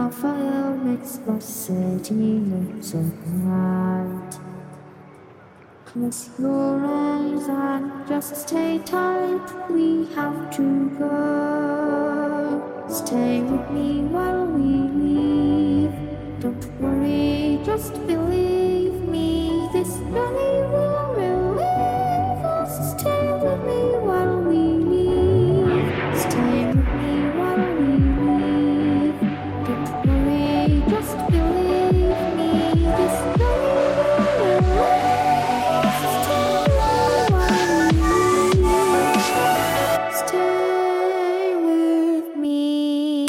our fire makes the city look so bright. Close your eyes and just stay tight. We have to go. Stay with me while we leave. Don't worry, just believe me. This journey will relieve us. Stay with me while we leave. Stay with me while we leave. Don't worry, just believe me. This journey will relieve us. Stay with me while we leave. Stay with me.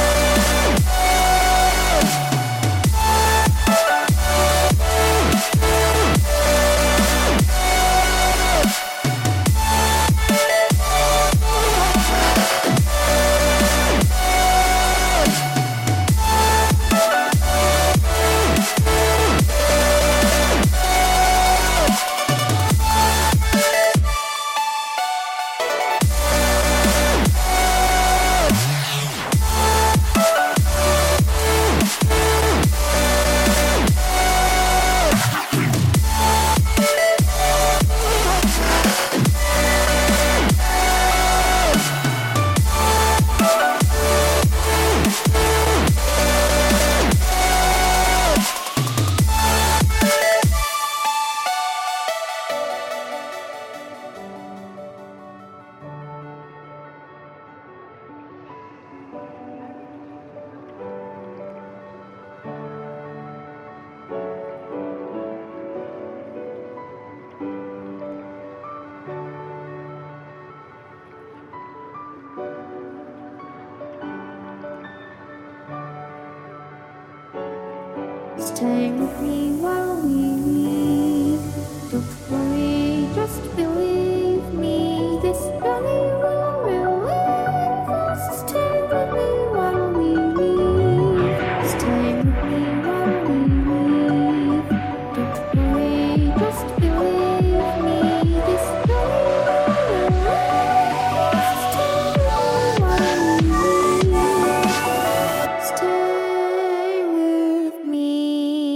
Stay with me while we leave. Don't worry, just believe me. This journey will relieve us. Stay with me while we leave. Stay with me while we leave. Don't worry, just believe me. This journey will relieve us. Stay with me while we leave. Stay with me.